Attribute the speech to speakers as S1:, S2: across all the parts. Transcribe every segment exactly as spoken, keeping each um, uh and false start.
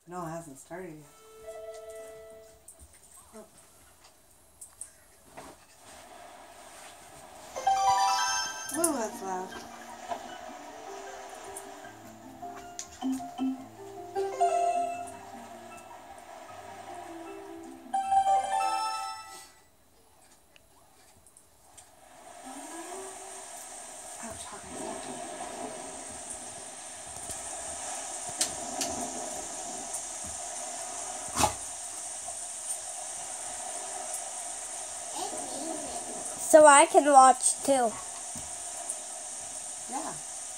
S1: No, it hasn't started yet. Whoa, that's loud. Ouch, hot myself.
S2: So I can watch too.
S1: Yeah.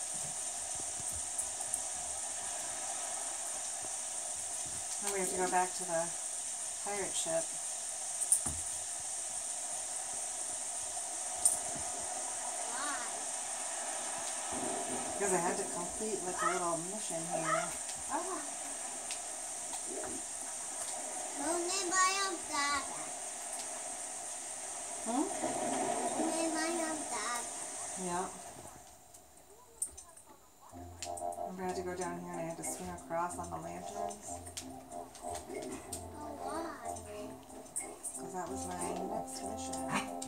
S1: Now we have to go back to the pirate ship.
S3: Why?
S1: Because I had to complete like a little mission here. Ah.
S3: Only my own dad.
S1: Hmm?
S3: Only my own dad.
S1: Yeah. Remember I had to go down here and I had to swing across on the lanterns?
S3: Oh, why?
S1: Because that was my next mission.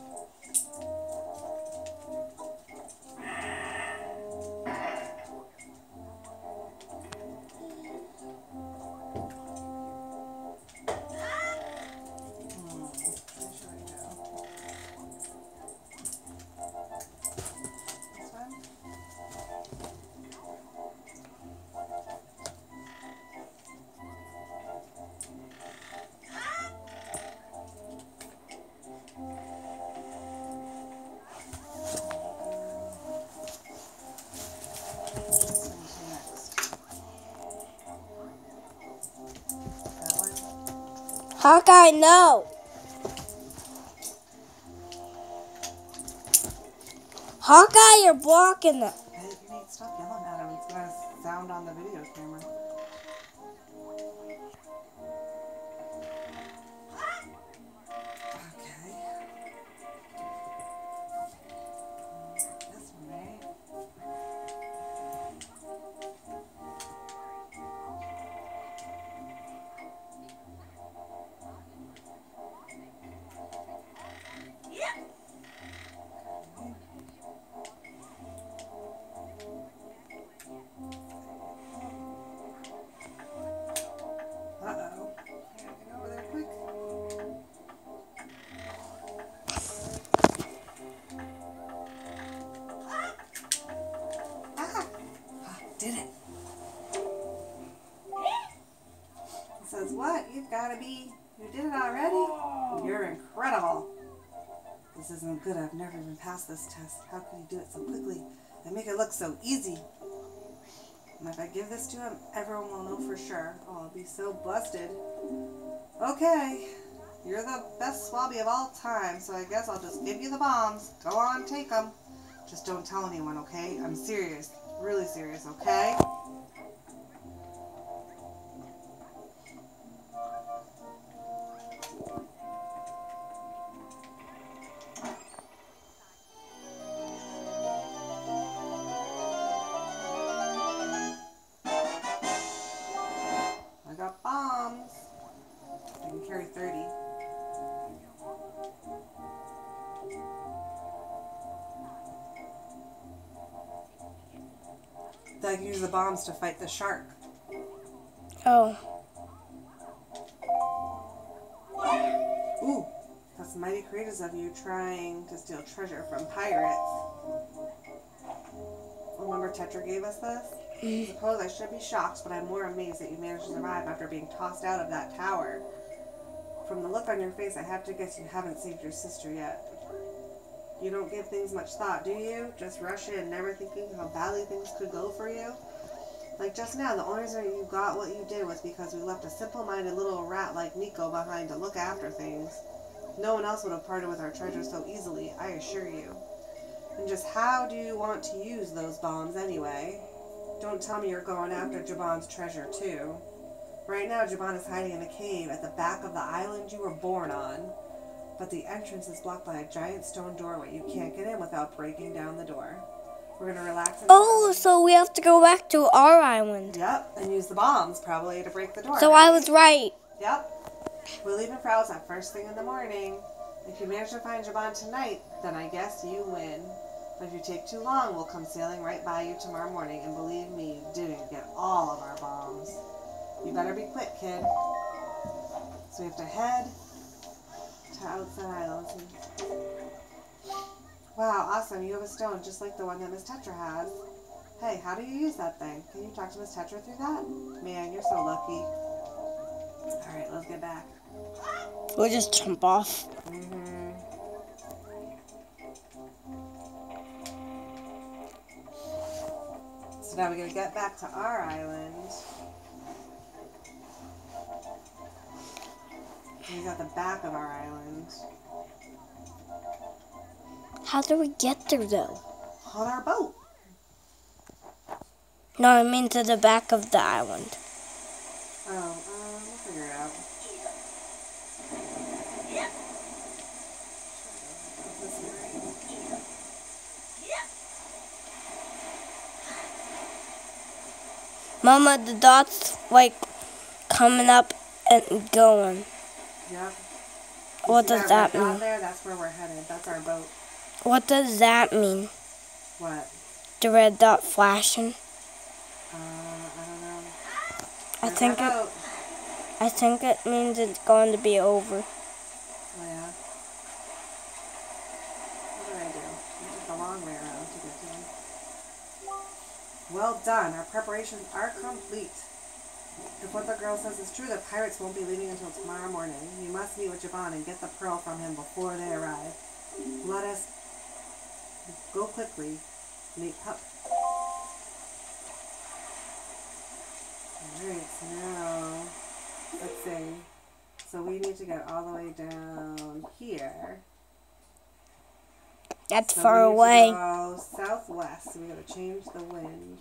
S2: Hawkeye, no. Hawkeye, you're blocking it.
S1: Hey, you need to stop yelling at him. It's going to sound on the video camera. Okay. This one, right? Uh-oh. Can I get over there quick? Ah! Ah, did it. It says, what? You've got to be... You did it already? You're incredible. This isn't good. I've never even passed this test. How can you do it so quickly and make it look so easy? And if I give this to him, everyone will know for sure. Oh, I'll be so busted. Okay. You're the best swabby of all time, so I guess I'll just give you the bombs. Go on, take them. Just don't tell anyone, okay? I'm serious. Really serious, okay? I got bombs. I can carry thirty. I can use the bombs to fight the shark.
S2: Oh.
S1: Ooh, that's mighty courageous of you trying to steal treasure from pirates. Remember Tetra gave us this? I suppose I should be shocked, but I'm more amazed that you managed to survive after being tossed out of that tower. From the look on your face, I have to guess you haven't saved your sister yet. You don't give things much thought, do you? Just rush in, never thinking how badly things could go for you? Like just now, the only reason you got what you did was because we left a simple-minded little rat like Nico behind to look after things. No one else would have parted with our treasure so easily, I assure you. And just how do you want to use those bombs anyway? Don't tell me you're going after Jaban's treasure too. Right now, Jaban is hiding in a cave at the back of the island you were born on. But the entrance is blocked by a giant stone doorway. You can't get in without breaking down the door. We're gonna relax. in
S2: Oh,
S1: our-
S2: so we have to go back to our island.
S1: Yep, and use the bombs probably to break the door.
S2: So I was right.
S1: Yep. We're leaving Frow's at first thing in the morning. If you manage to find Jabon tonight, then I guess you win. But if you take too long, we'll come sailing right by you tomorrow morning. And believe me, you didn't get all of our bombs. You better be quick, kid. So we have to head to Outside Island. Wow, awesome. You have a stone just like the one that Miss Tetra has. Hey, how do you use that thing? Can you talk to Miss Tetra through that? Man, you're so lucky. Alright, let's get back.
S2: We'll just jump off.
S1: Mm-hmm. So now we're going to get back to our island. He's at the back of our island.
S2: How do we get there, though?
S1: On our boat.
S2: No, I mean to the back of the island.
S1: Oh, um, we'll figure it out.
S2: Mama, the dots, like, coming up and going.
S1: Yep.
S2: What
S1: See
S2: does that
S1: red dot
S2: mean?
S1: There, that's where we're headed. That's our boat.
S2: What does that mean?
S1: What?
S2: The red dot flashing?
S1: Uh, I don't know.
S2: I
S1: There's
S2: think
S1: our
S2: it,
S1: boat.
S2: I think it means it's going to be over.
S1: Oh, yeah. What did I do? I took the long way around to get to him. Well done. Our preparations are complete. If what the girl says is true, the pirates won't be leaving until tomorrow morning. You must meet with Jabon and get the pearl from him before they arrive. Let us go quickly. Make pup. Alright, so now, let's see. So we need to get all the way down here.
S2: That's
S1: So
S2: far
S1: we need
S2: away.
S1: to go southwest. So we gotta change the wind.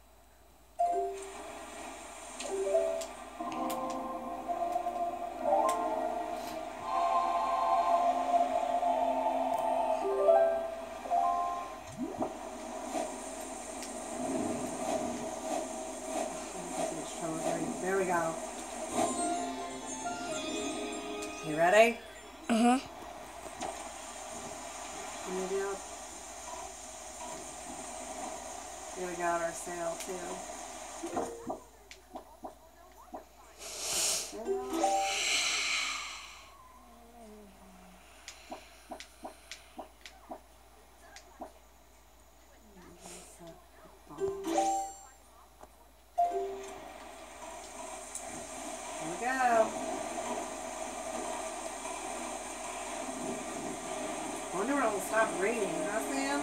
S1: There we go. You ready?
S2: Mm-hmm.
S1: Maybe up. Here we got our sail too. Here we go. I wonder when it'll stop raining, huh, Sam?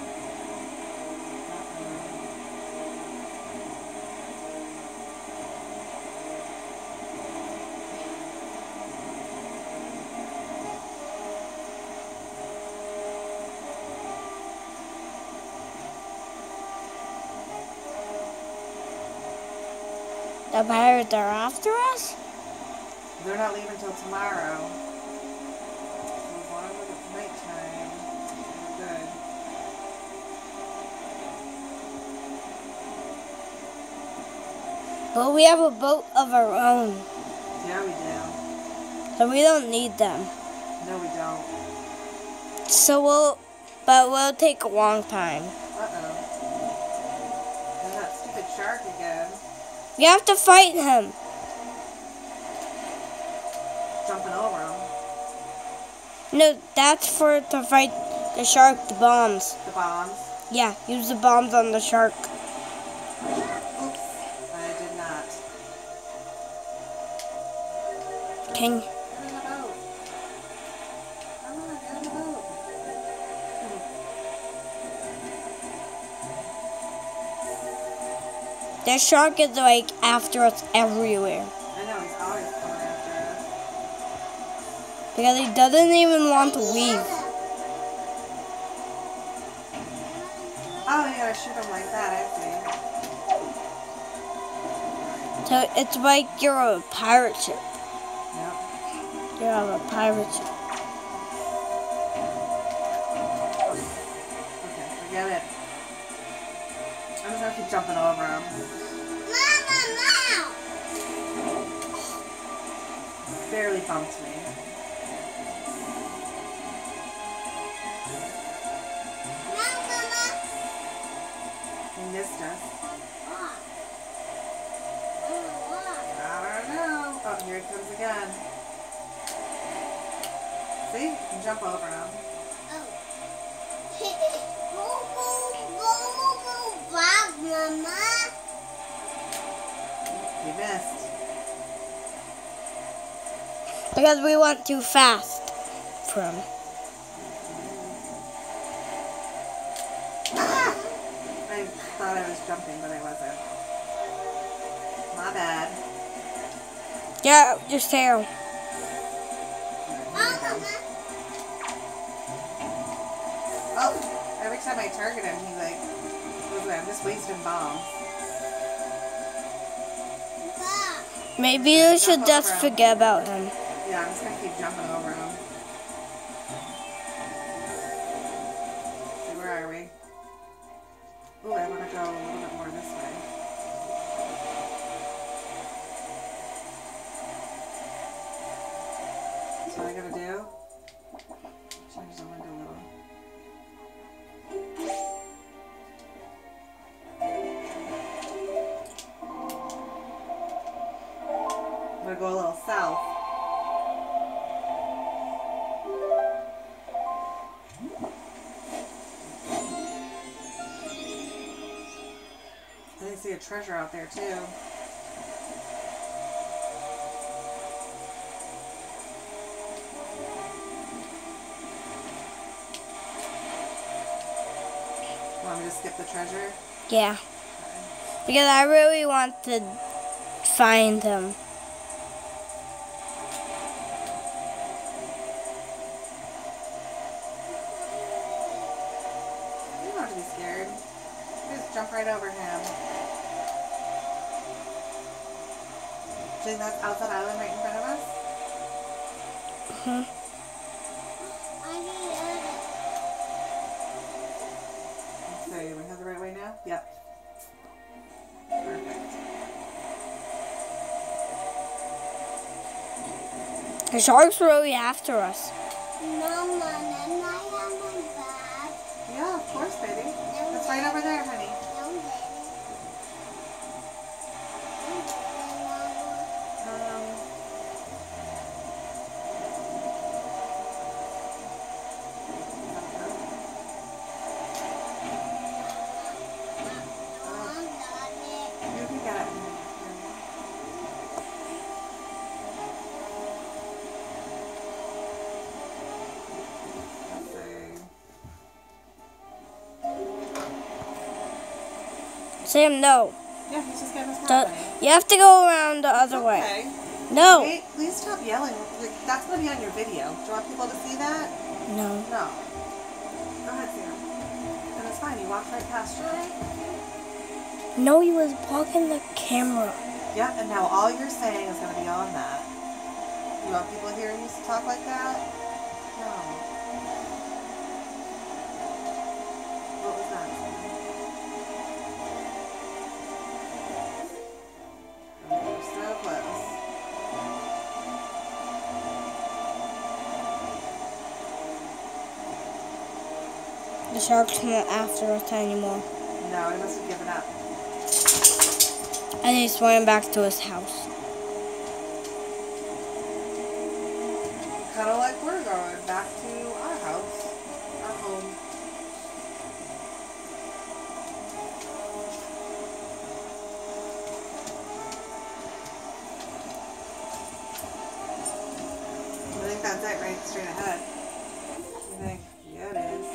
S2: The pirates are after us?
S1: They're not leaving till tomorrow. So as long as it's nighttime, we're good.
S2: But we have a boat of our own,
S1: Yeah, we do.
S2: so we don't need them.
S1: No, we don't.
S2: So we'll, but we'll take a long time.
S1: Uh-oh. There's that stupid shark again.
S2: You have to fight him.
S1: Jumping over him.
S2: No, that's for to fight the shark, the bombs.
S1: The bombs.
S2: Yeah, use the bombs on the shark.
S1: Oops. I did not.
S2: Can
S1: Get in the boat. Come on, get in the boat.
S2: the shark is like after us everywhere
S1: I know, he's always coming after us.
S2: because he doesn't even want to leave.
S1: Oh, you gotta shoot him like that, I see.
S2: So it's like you're a pirate ship.
S1: Yep.
S2: You have a pirate ship.
S1: Okay, forget it. gonna keep jumping over him.
S3: Mama, now.
S1: Barely bumped me.
S3: Now, Mama.
S1: He missed us.
S3: Why? Mama, why?
S1: I don't know. Oh, here he comes again. See? You can jump over him.
S3: Oh. Go, go, go, go back, Mama.
S1: You missed.
S2: Because we went too fast for him.
S1: Ah! I thought I was jumping, but I wasn't. My bad.
S2: Yeah, just tail.
S1: Oh, every time I target him, he like, goes away. I'm just wasting bombs.
S2: Maybe we should just forget about him.
S1: Yeah, I'm just gonna keep jumping over him. See, where are we? Ooh, I wanna go a little bit more this way. So what I gotta do? Change the window a little. I'm gonna go a little south. I didn't see a treasure out there too. Want me to skip the treasure?
S2: Yeah. Because I really want to find him.
S1: You don't have to be scared. Just jump right over him. See that outside island right in front of us?
S2: Hmm.
S3: I need it.
S1: So we have the right way now? Yep. Perfect.
S2: The shark's really after us.
S3: Mama, then I have my bag.
S1: Yeah, of course, baby. It's right over there, honey.
S3: No, baby. No, baby, Mama.
S1: Um,
S3: Mom, Daddy.
S1: you can get it. Let's see.
S2: Sam, no.
S1: Yeah, he's just getting his
S2: The-
S1: pathway.
S2: you have to go around the other way.
S1: Okay.
S2: No.
S1: Wait, please stop yelling. Like, that's going to be on your video. Do you want people to see that?
S2: No.
S1: No. Go ahead, Sam. And it's fine. You walked right past you.
S2: No, he was blocking the camera.
S1: Yep, and now all you're saying is going to be on that. You want people hearing you talk like that? No. What was that? You're so close.
S2: The shark's not after us anymore.
S1: No, he must have given up.
S2: And he swam back to his house.
S1: Kind of like we're going back to our house, our home. I think that's it, right straight ahead. You think? Yeah, it is.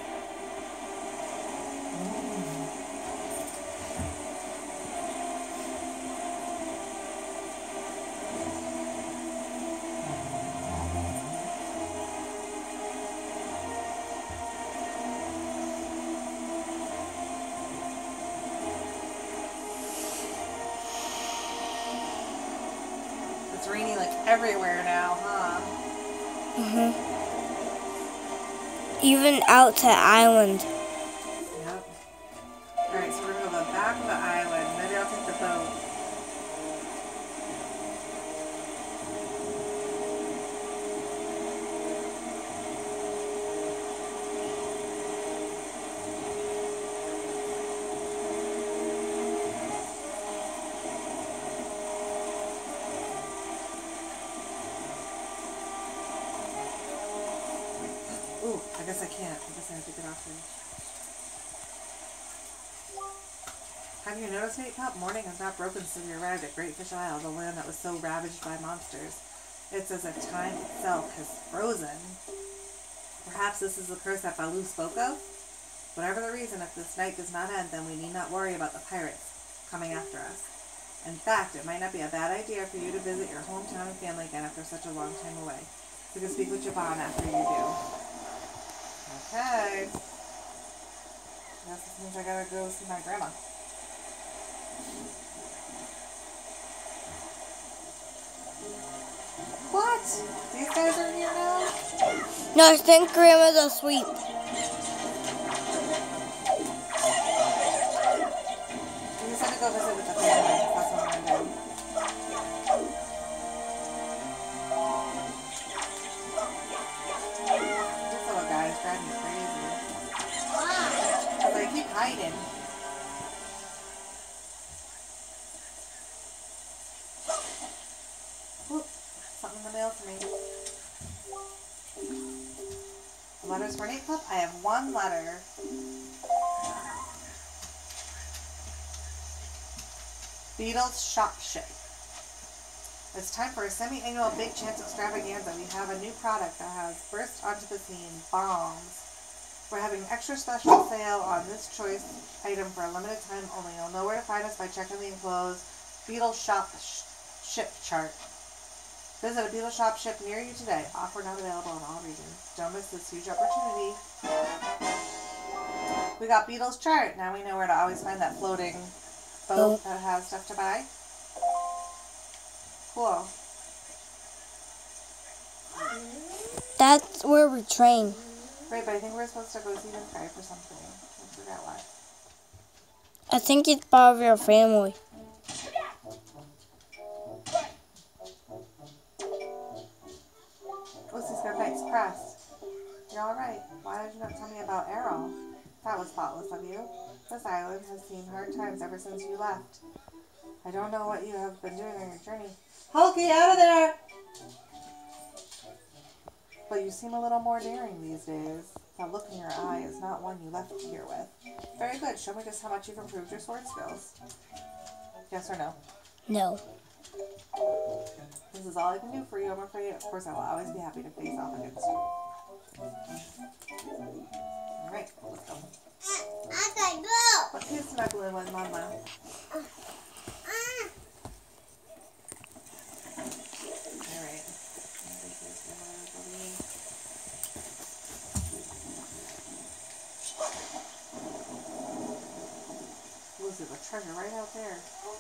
S1: It's raining like everywhere now, huh?
S2: Mhm. Even out to the island.
S1: Yep. Alright, so we're gonna go back guess I can't. I guess I have to get off here. Have you noticed, Nate Pup? Morning has not broken since we arrived at Great Fish Isle, the land that was so ravaged by monsters. It's as if time itself has frozen. Perhaps this is the curse that Baloo spoke of? Whatever the reason, if this night does not end, then we need not worry about the pirates coming after us. In fact, it might not be a bad idea for you to visit your hometown and family again after such a long time away. We can speak with Javon after you do. Okay. I guess this means I gotta go see my grandma. What? These guys are here now?
S2: No, I think Grandma's asleep.
S1: We just have to go visit with the family. That's what I'm gonna do. This little guy is driving me crazy. Because I keep hiding. Oop, something in the mail for me. Letters for Nate Pup. I have one letter. Beatles Shop Ship. It's time for a semi-annual Big Chance extravaganza. We have a new product that has burst onto the scene. Bombs. We're having an extra special sale on this choice item for a limited time only. You'll know where to find us by checking the enclosed Beatles Shop sh Ship chart. Visit a Beatles Shop Ship near you today. Offer not available in all regions. Don't miss this huge opportunity. We got Beatles chart. Now we know where to always find that floating boat that has stuff to buy. Cool.
S2: That's where we train.
S1: Right, but I think we're supposed to go see this guy for something. I forgot what.
S2: I think it's part of your family.
S1: Lucy's got nice crest. You're alright. Why did you not tell me about Errol? That was thoughtless of you. This island has seen hard times ever since you left. I don't know what you have been doing on your journey. Hulky, out of there! But you seem a little more daring these days. That look in your eye is not one you left here with. Very good. Show me just how much you've improved your sword skills. Yes or no?
S2: No.
S1: This is all I can do for you, I'm afraid. Of course, I will always be happy to face off against you. Alright, let's go.
S3: I got blue.
S1: What is snuggling with Mama? Alright. Lucy, the treasure right out there.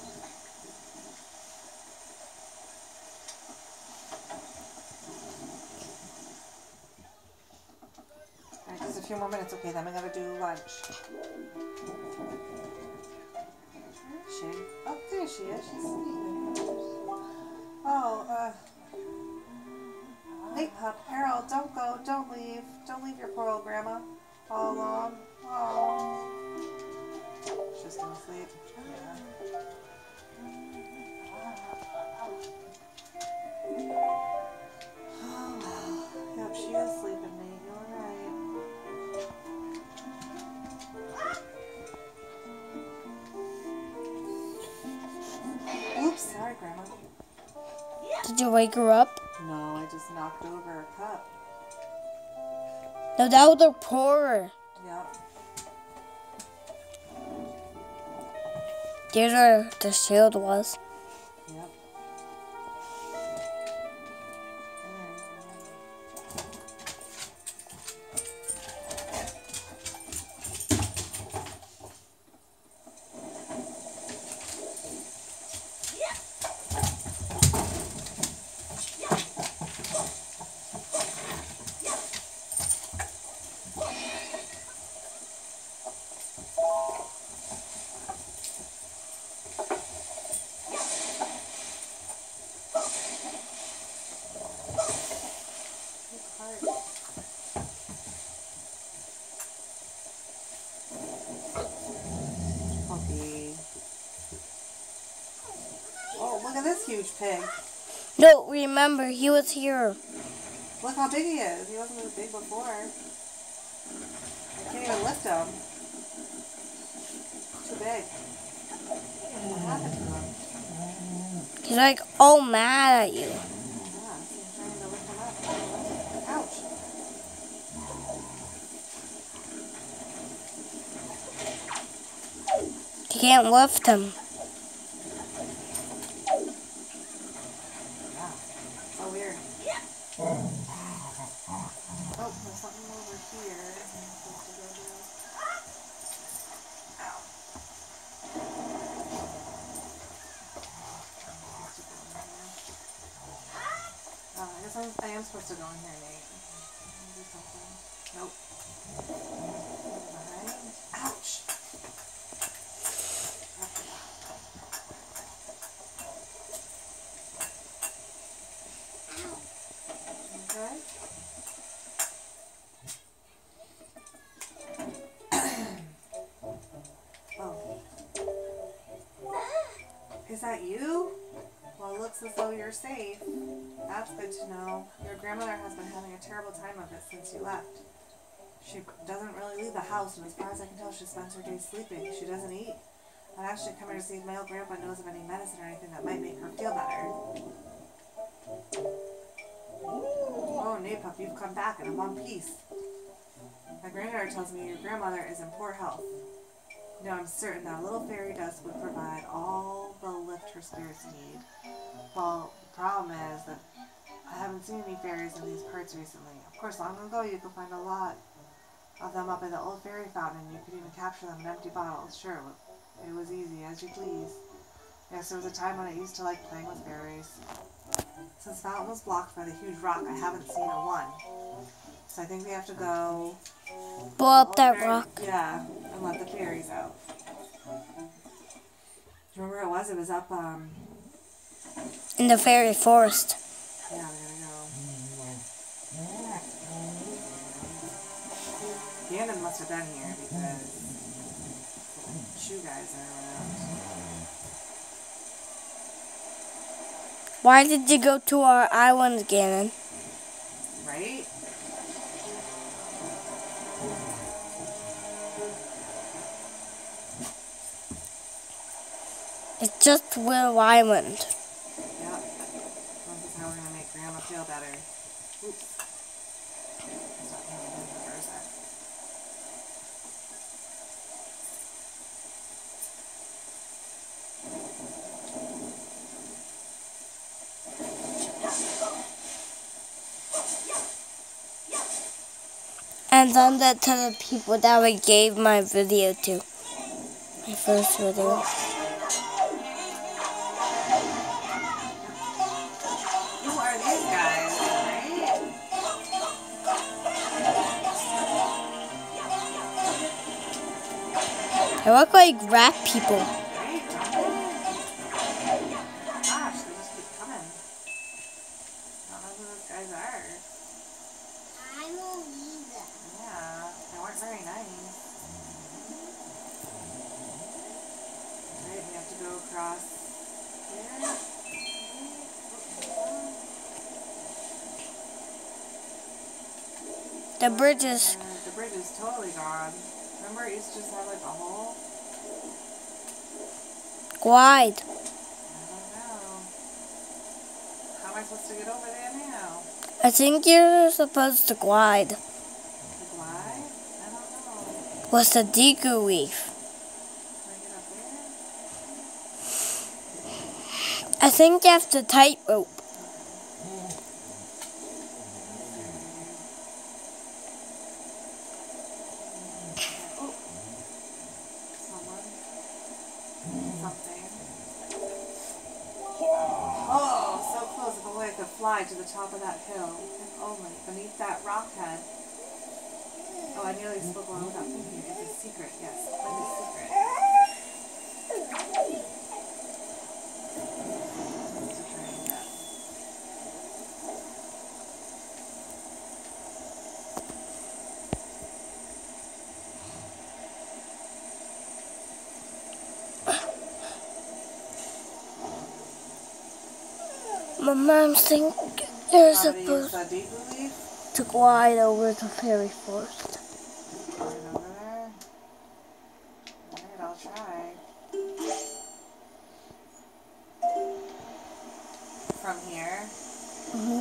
S1: Alright, just a few more minutes. Okay, then we gotta do lunch. Where is she? Oh, there she is. She's sleeping. Oh, uh... Nate Pup, Errol, don't go. Don't leave. Don't leave your poor old grandma all alone. Oh. She's gonna sleep. Yeah. Oh, well. Yep, she is sleeping, Nate. You're right. Oops, sorry, Grandma.
S2: Did you wake her up?
S1: No, I just knocked over a cup.
S2: No, that was a pourer.
S1: Yep.
S2: There's where the shield was.
S1: Yep. Oh, look at this huge pig.
S2: No, remember, he was here.
S1: Look how big he is. He wasn't as big before. I can't even lift him. Too big. What happened to him?
S2: He's like all mad at you.
S1: Yeah, so I'm trying to lift him up. Ouch.
S2: You can't lift him.
S1: Wow. So weird. Oh, there's something over here. I'm supposed to go do. Ow. Oh, I guess I'm, I am supposed to go in here, Nate. Do something. Nope. Behind. Ouch. Okay. Oh. Is that you? Well, it looks as though you're safe. That's good to know. Your grandmother has been having a terrible time of it since you left. She doesn't really leave the house, and as far as I can tell, she spends her days sleeping. She doesn't eat. I've actually come here to see if my old grandpa knows of any medicine or anything that might make her feel better. Oh, Napup, you've come back and in one piece. My granddaughter tells me your grandmother is in poor health. No, I'm certain that a little fairy dust would provide all the lift her spirits need. Well, the problem is that I haven't seen any fairies in these parts recently. Of course, long ago you could find a lot of them up in the old fairy fountain, and you could even capture them in empty bottles. Sure, it was easy, as you please. Yes, there was a time when I used to like playing with fairies. Since the fountain was blocked by the huge rock, I haven't seen a one. So I think we have to go...
S2: Blow up that
S1: fairy,
S2: rock.
S1: Yeah, and let the fairies out. Do you remember where it was? It was up, um...
S2: In the fairy forest.
S1: Yeah, we gotta go. Ganon must have been here because the shoe guys are around.
S2: Why did you go to our island, Ganon?
S1: Right?
S2: It's just Willow Island.
S1: Yep. This is how we're gonna make Grandma feel better. Oops. Stop paying attention for a sec.
S2: And send that to the people that we gave my video to. My first video.
S1: Who are these guys, right?
S2: They look like rat people.
S1: Right? Gosh, they just keep coming. I don't know who those guys are.
S3: I will leave them.
S1: Yeah, they weren't very nice. Right, we have to go across here.
S2: The bridges.
S1: Uh, the bridge is totally gone. Remember it used to just have like a hole?
S2: Glide.
S1: I don't know. How am I supposed to get over there now?
S2: I think you're supposed to glide.
S1: To glide? I don't know.
S2: What's the Deku leaf?
S1: Can I get up there?
S2: I think you have to tightrope.
S1: Oh. Someone. Something. Oh, so close. If only I could fly to the top of that hill. If only. Beneath that rock head. Oh, I nearly spoke along without thinking. It's a secret. Yes, quite a secret. Just to try and get.
S2: My mom thinks you're
S1: How to use
S2: supposed
S1: the Deku leaf?
S2: to glide over the fairy forest.
S1: down here.
S2: Mm-hmm.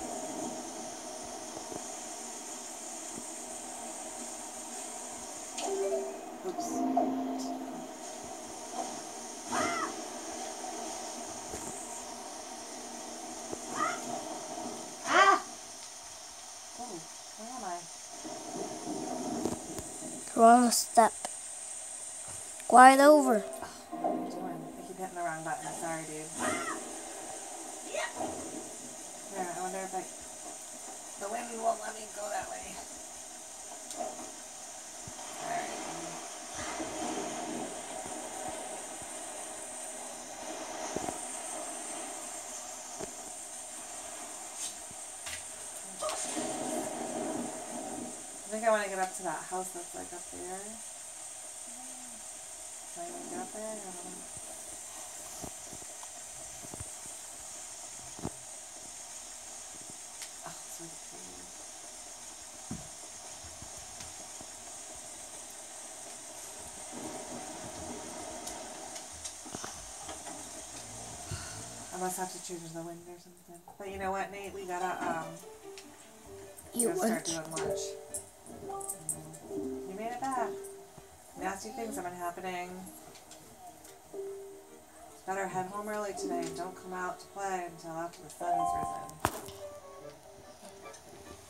S1: Oops. Ah! Oh, where am I?
S2: Wrong step. Glide over.
S1: Oh, what am I doing? I keep hitting the wrong button. Sorry, dude. Here, I wonder if I... The wind won't let me go that way. Alright. I think I want to get up to that house that's like up there. Can I even get up there? I don't know. Oh, it's really pretty. I must have to change the wind or something. But you know what, Nate? We gotta um
S2: You
S1: gotta start
S2: want?
S1: doing lunch. You made it back. Nasty things have been happening. Better head home early today and don't come out to play until after the sun has risen.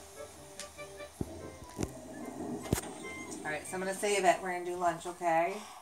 S1: Alright, so I'm gonna save it. We're gonna do lunch, okay?